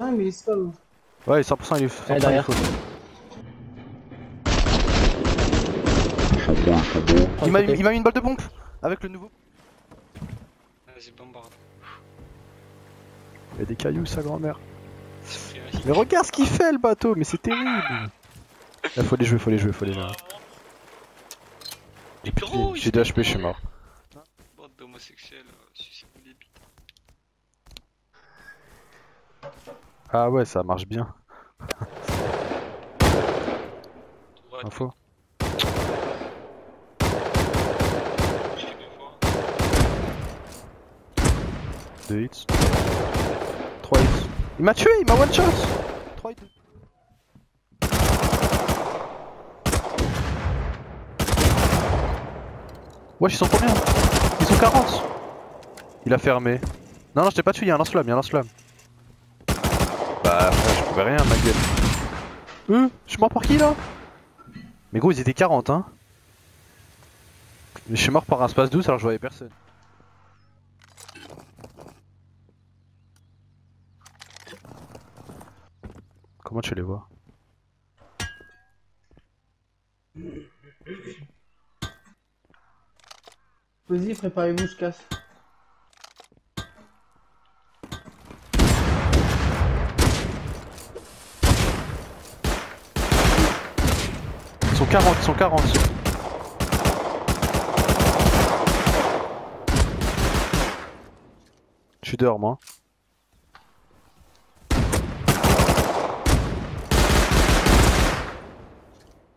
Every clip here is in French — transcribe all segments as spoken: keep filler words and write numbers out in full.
Ah, mais il est stop. Ouais, cent pour cent il est cent pour cent Ouais, derrière. il est faux. Chabon, chabon. Il m'a il m'a mis une balle de pompe avec le nouveau. Vas-y, bombarde. Il y a des cailloux, sa grand-mère. J'ai pris un hit. Mais regarde ce qu'il fait le bateau, mais c'est terrible. Là, faut les jouer, faut les jouer, faut les jouer. J'ai plus de Gros, vie, il j'ai deux H P, je suis mort. Bande d'homosexuels, euh, sucez des bites. Ah ouais, ça marche bien. Droite, Info. j'ai deux fois. deux hits. trois hits. Il m'a tué, il m'a one shot. trois hits. Wesh, ils sont combien? Ils sont quarante. Il a fermé. Non, non, je t'ai pas tué, il y a un lance-flamme, il y a un lance-flamme. Bah, ouais, je pouvais rien, ma gueule. Euh, je suis mort par qui là? Mais gros, ils étaient quarante, hein. Mais je suis mort par un space douze alors que je voyais personne. Comment tu les vois? Vas-y, préparez-vous, je casse. Ils sont quarante, ils sont quarante. Je suis dehors moi.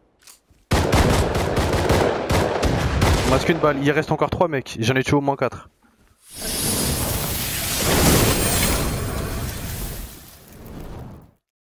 Il me reste qu'une balle, il reste encore trois mecs, j'en ai tué au moins quatre.